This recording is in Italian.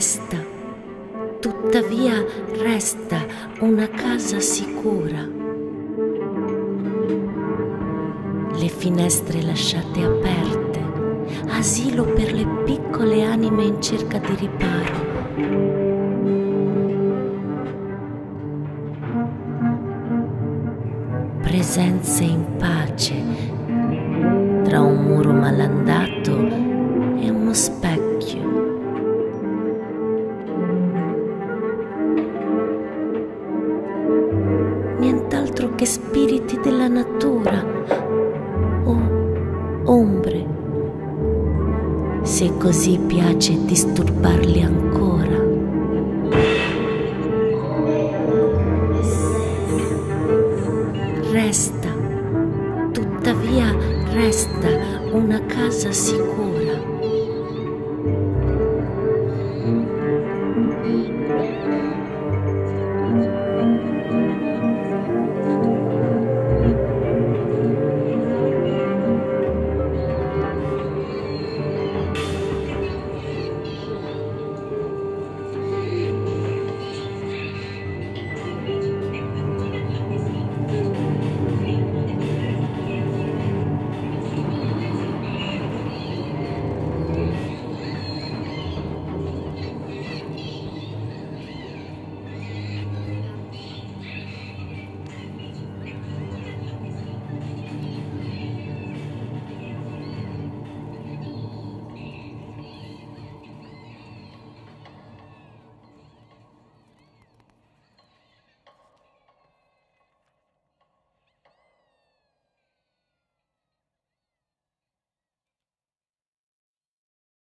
Resta, tuttavia resta una casa sicura. Le finestre lasciate aperte, asilo per le piccole anime in cerca di riparo. Presenze in pace tra un muro malandato e uno specchio. Nient'altro che spiriti della natura o ombre, se così piace disturbarli ancora. Resta, tuttavia resta una casa sicura.